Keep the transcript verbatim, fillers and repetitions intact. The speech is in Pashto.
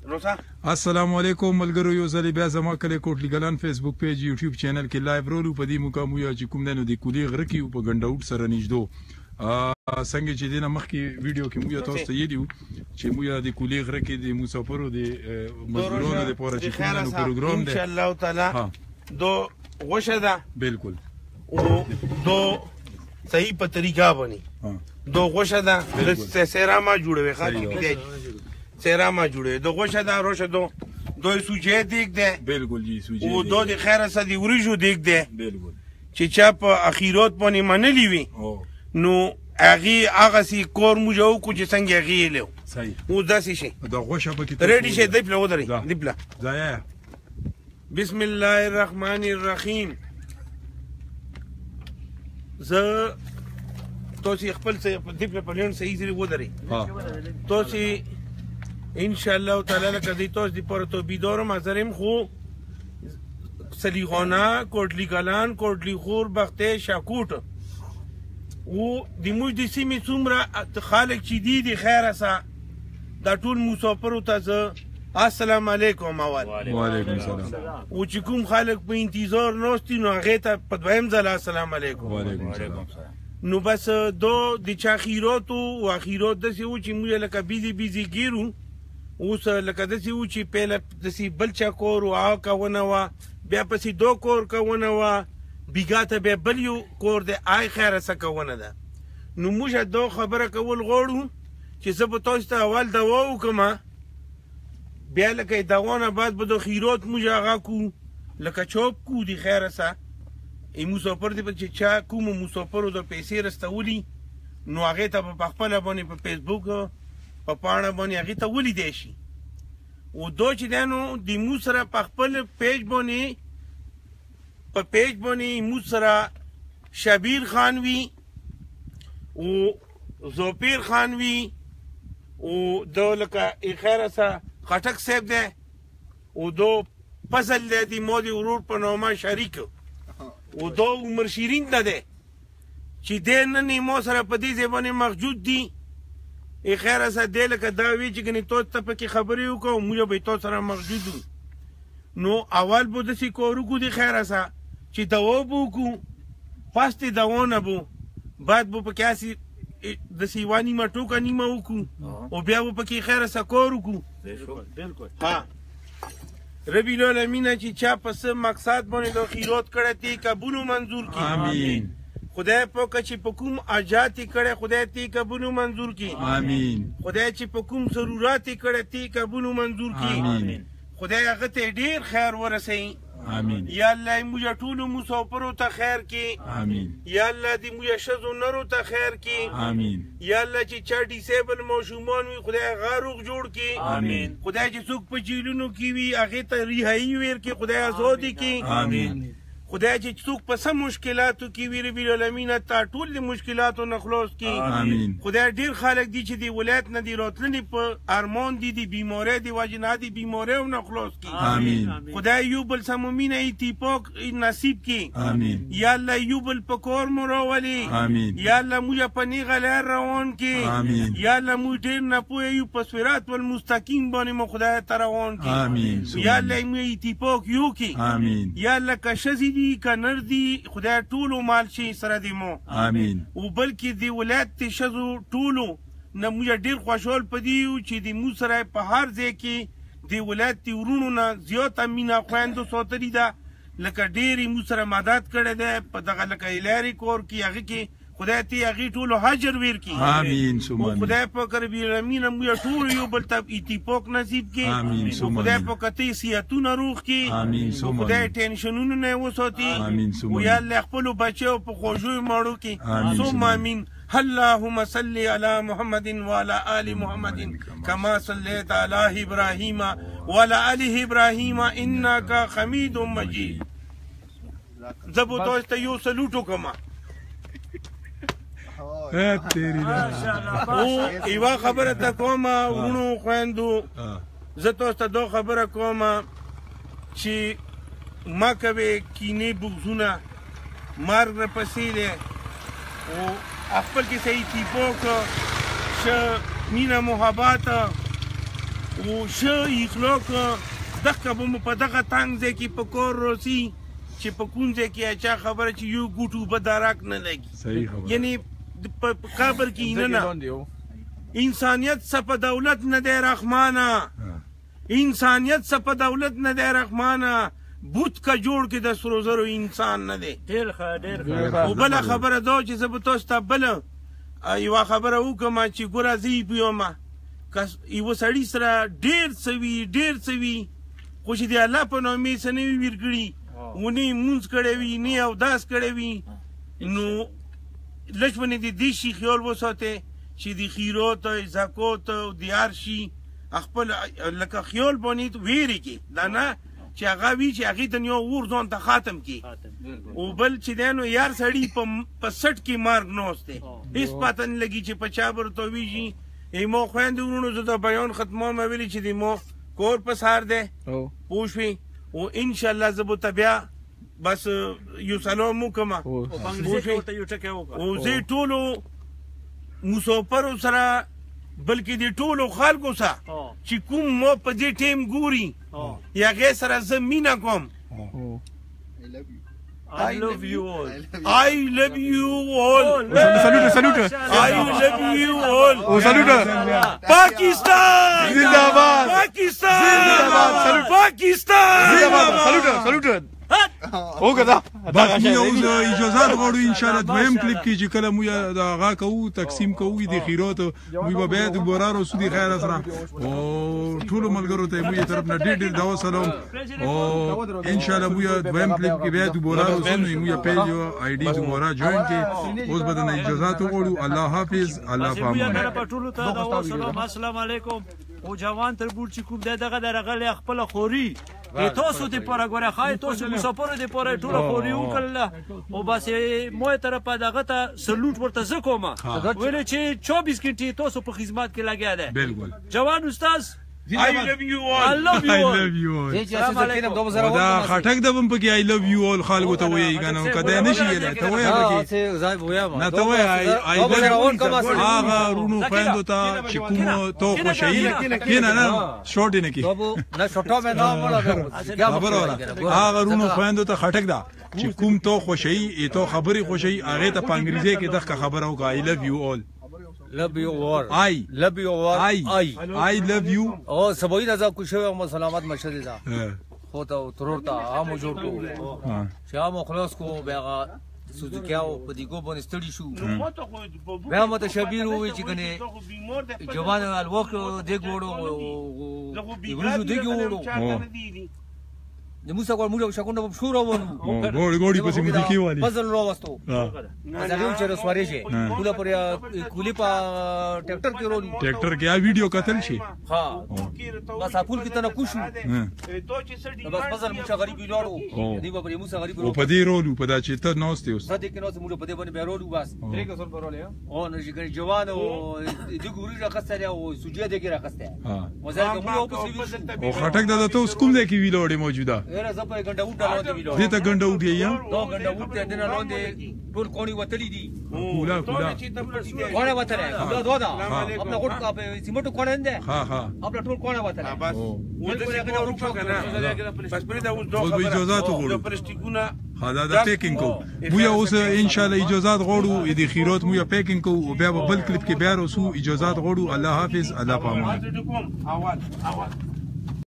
السلام علیکم ملګرو، یو ځل بیا زما کلی کوټلی ګلان فیسبوک پیج یوټیوب چینل کې لایو رولو په دې مقام یو چې کوم دی نو د کولی غره کې په ګنډاوټ سره نږدې څنګه چې دینه مخکې ویډیو کې موږ تاسو ته یې دیو چې موږ د کولی غره کې د مسافرو د مزدورانو لپاره چې کوم نو پروګرام دی ان شاء الله تعالی دو غوشه ده بالکل او دو صحیح په طریقه باندې دو غوشه ده د سیراما جوړوي خاطی دی سیراما جوړوي دو غوشه ده روشه دو دو سوجه دیگ ده بالکل جی سوجه او دو د خیره سره دی وریجو دیگ ده بالکل چې چا په اخیرات باندې منلی وي نو هغه هغه سي کور موجو کو چې څنګه هغه له صحیح او داسې شي د غوشه په کې ریډي شي دی په ودرې دی په ځای بسم الله الرحمن الرحیم ز توسی خپل څه دی په پلان صحیح سری ودرې توسی ان شاء الله تعالی لکه دی توس دی پر تو بیدارم ازرم خو سلیخانه کوټلی کلان کوټلی خور بخته شاکوټ او د موږ د سیمې څومره خالق چې دی د خیره سه دا ټول مسافرو ته زه السلام علیکم اول وعلیکم السلام او چې کوم خالق په انتظار نوستی نو هغه ته په دویم ځل السلام علیکم وعلیکم السلام نو بس دو د چا خیراتو او اخیرات داسې و چې موږ لکه بیزي بیزي ګیرو اوس لکه داسې و چې پیله داسې بل چا کور و هغه کونه وه بیا پسې دو کور کونه وه بیګا ته بیا بل یو کور دی آی خیره څه کونه ده نو موږ دا خبره کول غواړو چې زه به تاسو ته اول دوا وکړم بیا لکه دوا نه بعد به د خیرات موږ هغه کو لکه چوپ کو د خیره څه ای مسافر دی چې چا کومو مسافرو د پیسې رستولي نو هغې ته به په خپله باندې په فیسبوک په پاڼه باندې هغې ته ولیدی شي او دو چې دی نو د مو سره په خپل پیج باندې په پیج باندې مو سره شبیر خان وي او زوپیر خان وي او دو لکه خیره سه خټک صاحب دی او دو فصل دی د ما د ورور په نامه شریک او دو عمر شیرین ته دی چې دی نن ما سره په دې ځای باندې موجود دي ای خیره سه دی لکه دا وی چې ګنې تو ته پکې خبرې وکړو موږ به تو سره موجود وو نو اول به داسې کار وکړو د خیره سه چې دوا به وکړو پس د دوا نه به بعد به پکې هسې داسې یوه نیمه ټوکه نیمه وکړو او بیا به پکې خیره سه کار وکړو ها ربي العالمینه چې چا په څه مقصد باندې د خیرات کړی تی قبولو منظور کړي امین خدای پاک چې په کوم حاجات کړه خدای تی قبول منظور کی امین خدای چې په کوم ضرورت کړه تی قبول منظور کی امین خدای هغه ته ډیر خیر ورسي امین یا الله موږ ټول مسافرو ته خیر کی امین یا الله دې موږ شذو نرو ته خیر کی امین یا الله چې چا ډیسیبل ماشومان وي خدای غاروغ جوړ کی امین خدای چې څوک په جیلونو کې وي هغه ته رهایی ور کی خدای آزادی کی امین خدای چې څوک په سم مشکلاتو کې وي رب العالمین تا ټول د مشکلاتو نه خلاص کړي امین خدای ډیر خلک دي چې د ولایت نه دی راتلني په ارمان دي د بیماری دی وجه نه دی بیماری نه خلاص کړي امین خدای یو بل سمومینه اتفاق نصیب کړي امین یا الله یو بل په کور مراولي امین یا الله موږ په نیغه لار روان کړي امین یا الله موږ ډیر نه پوهه یو په صراط المستقیم باندې مو خدای ته روان کړي امین یا الله موږ اتفاق یو کړي امین یا الله کشزي کنر دی خدای ټولو مال شي سره دی مو امین او بلکې دی ولایت ته شزو ټولو نه موږ ډیر خوشحال پدیو چې دی مو سره په هر ځای کې دی ولایت تی ورونو نه زیاته مینا خویندو ساتلي ده لکه ډیرې مو سره مدد کړی دی په دغه لکه لارې کور کې هغې کې خدای تی هغې ټولو حجر ویر کړي امین ثم امین خدای پاک رب العالمین موږ ټول یو بل ته اتفاق نصیب کړي امین ثم خدای پاک ته صحتونه روغ کړي امین ثم خدای ټینشنونو نه وساتي امین ثم یا الله خپل بچو په خوږو ماړو کې ثم امین اللهم صل على محمد وعلى آل محمد كما صليت على إبراهيم وعلى آل إبراهيم إنك حميد مجيد زبو توسته یو سلوټ وکما او یوه خبره ته کومه ورونو خویندو زه تاسو ته دا خبره کومه چې ما کوې کینې بغزونه مرګ راپسې دی او خپل کې صحیح اتفاق ښه مینه محبت او ښه اخلاق دغه به مو په دغه تنګ ځای کې په کور روسي چې په کوم ځای کې چا خبره چې یو ګوټو به دراک نه لګي یعنی په قبر کې نه نه انسانیت څه په دولت نه دی رحمانه انسانیت څه په دولت نه دی رحمانه بوت کا جوړ کې د سرو زرو انسان نه دی ډېر ښه ډېر ښه او بله خبره دا چې زه به تاسو ته بله یوه خبره وکړم چې ګوره زه یې پوهیمه که یوه سړي سره ډېر څه وي ډېر څه وي خو چې د الله په نامې څه نه وي ویر کړي و نه یې مونځ کړی وي نه یې اوداس کړی وي نو لږ باندې د دې شي خیال وساتئ چې د خیرات او زکات او د هر شي خپل لکه خیال باندې ویرېږي دا نه چې هغه وي چې هغې ته یو اور ځان ته ختم کړي او بل چې دی نو یار سړي په سټ کې مرګ ناست دی هېڅ پته نه لګي چې په چا به ورتاویږي ما خویندې ورونو زه د بیان ختموم ویلي چې د ما کور په سر دی پوه شوې او انشاءالله زه به ته بیا بس یو سلام وکړم او زه ټولو مسافرو سره بلکې د ټولو خلکو سره چې کوم ما په دې ټیم ګوري یا هغې سره زه مینه کوم I love you all. I love you all. Saluta, saluta. I love you all. Oh, saluta. Pakistan. Zindabad. Pakistan. Zindabad. Salut. Pakistan. Zindabad. Saluta, saluta. وګدا بس موږ اجازه غواړو ان شاء الله دویم کلیپ کې چې کله موږ دا غا کوو تقسیم کوو د خیرات موږ به بیا د بورارو سودی خیر سره او ټول ملګرو ته موږ طرف نه ډېر ډېر دا سلام او ان شاء الله موږ دویم کلیپ کې بیا د بورارو سره موږ پیج او آی ډی د بورا جوین کې اوس به د اجازه غواړو الله حافظ الله پامان ټول ته دا سلام السلام علیکم او جوان تر بول چې کوم دغه درغه خپل خوري تاسو دې پاره غوړه خای تاسو مسافر دې پاره ټول خوري وکړه او بس مو طرفه دغه ته سلوټ ورته زکوما ویل چې چوبیس غنټې تاسو په خدمت کې لګیا ده بالکل جوان استاد I love you all. I love you all. I love you all. دا خټک د بم پکې I love you all خلکو ته وایي کنه کده نشي یې ته وایي پکې نه ته وایي I love you all هغه رونو خويندو ته چې کوم تو خوشي کینه نه شورټ نه کی نه شورټو مې دا ولا خبره هغه رونو خويندو ته خټک دا چې کوم تو خوشي ته خبري خوشي هغه ته په انګریزي کې دغه خبره وکړه I love you all love you all I love you all I I love you او سبوی نزا کوشو او سلامت مشهد دا خو ته ترور ته عام جوړ کو چې عام خلاص کو بیا سوزکیاو په دیګو باندې ستړي شو بیا مته شبیر وې چې کنه جوان الوکو دی ګوړو ګورو دی ګوړو د موسی کول موږ شکونه په شورو ونه ګوړي ګوړي پسې مو دي کیوالي فضل رو واستو دا یو چر سواري شي کوله پر کولی په ټریکټر کې رولو ټریکټر کې ا ویډیو کتل شي ها بس اپول کې تنه کوشو بس فضل موږ غریب لورو دی په موسی غریب او په دې رولو په دا چې ته نوستې اوس زده کې نوستې موږ په دې باندې به رولو بس درې کسر په رولې او نه چې جوان او د ګوري راخسته او سوجي دې کې راخسته ها مزه کوم په او خټک دا ته اوس کوم ځای کې ویلوړې موجوده era zapa ganda uta launde video dita ganda uti ya do ganda uta dina launde ټول کونی وتلی دي کولا کولا کونه وتره دا دودا خپل کوټ کا په سیمټو کونه نه ها ها خپل ټول کونه وتره بس ولته کنه ورو کنه بس پرې دا اوس دوه خبره اجازه ته غوړو پرستګونه دا دا پیکینګ کو مو یا اوس ان شاء الله اجازه غوړو دې خیرات مو یا پیکینګ کو او بیا بل کلیپ کې بیا رسو اجازه غوړو الله حافظ الله پامان اول اول